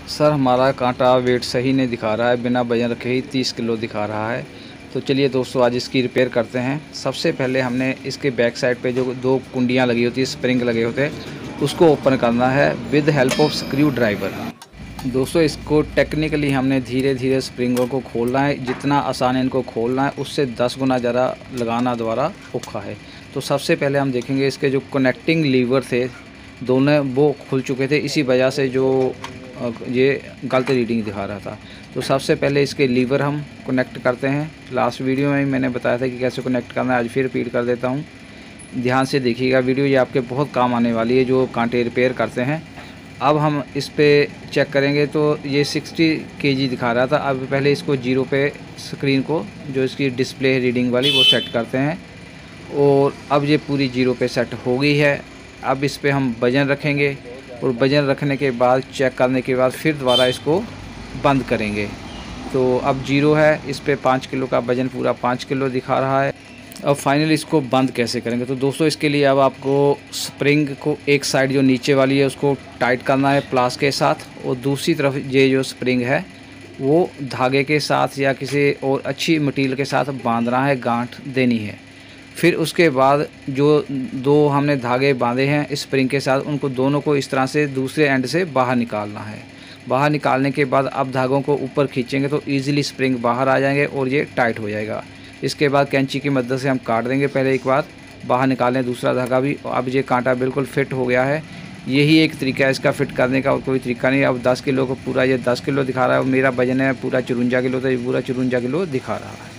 Sir हमारा कांटा wait सही नहीं दिखा रहा है, बिना वजन रखे ही 30 किलो दिखा रहा है। तो चलिए दोस्तों आज इसकी रिपेयर करते हैं। सबसे पहले हमने इसके बैक साइड पे जो दो कुंडियां लगी होती है, स्प्रिंग लगे होते हैं, उसको ओपन करना है with help of screwdriver. दोस्तों इसको टेक्निकली हमने धीरे धीरे स्प्रिंगों को खोलना है। जितना आसान है इनको खोलना है, उससे 10 गुना ज़्यादा लगाना द्वारा औखा है। तो सबसे पहले हम देखेंगे इसके जो कनेक्टिंग लीवर थे दोनों वो खुल चुके थे, इसी वजह से जो ये गलत रीडिंग दिखा रहा था। तो सबसे पहले इसके लीवर हम कनेक्ट करते हैं। लास्ट वीडियो में मैंने बताया था कि कैसे कनेक्ट करना है, आज फिर रिपीट कर देता हूँ। ध्यान से देखिएगा वीडियो, ये आपके बहुत काम आने वाली है जो कांटे रिपेयर करते हैं। अब हम इस पे चेक करेंगे तो ये 60 kg दिखा रहा था। अब पहले इसको 0 पे स्क्रीन को जो इसकी डिस्प्ले है रीडिंग वाली वो सेट करते हैं, और अब ये पूरी 0 पे सेट हो गई है। अब इस पे हम वजन रखेंगे, और वजन रखने के बाद चेक करने के बाद फिर दोबारा इसको बंद करेंगे। तो अब 0 है, इस पे 5 किलो का वजन पूरा 5 किलो दिखा रहा है। अब फाइनली इसको बंद कैसे करेंगे, तो दोस्तों इसके लिए अब आपको स्प्रिंग को एक साइड जो नीचे वाली है उसको टाइट करना है प्लास के साथ, और दूसरी तरफ ये जो स्प्रिंग है वो धागे के साथ या किसी और अच्छी मटीरियल के साथ बांधना है, गांठ देनी है। फिर उसके बाद जो दो हमने धागे बांधे हैं स्प्रिंग के साथ, उनको दोनों को इस तरह से दूसरे एंड से बाहर निकालना है। बाहर निकालने के बाद अब धागों को ऊपर खींचेंगे तो ईज़िली स्प्रिंग बाहर आ जाएंगे और ये टाइट हो जाएगा। इसके बाद कैंची की मदद से हम काट देंगे। पहले एक बार बाहर निकालें दूसरा धागा भी। अब ये कांटा बिल्कुल फिट हो गया है। यही एक तरीका है इसका फिट करने का, और कोई तरीका नहीं। अब 10 किलो को पूरा ये 10 किलो दिखा रहा है, और मेरा वजन है पूरा 54 किलो, तो ये पूरा 54 किलो दिखा रहा है।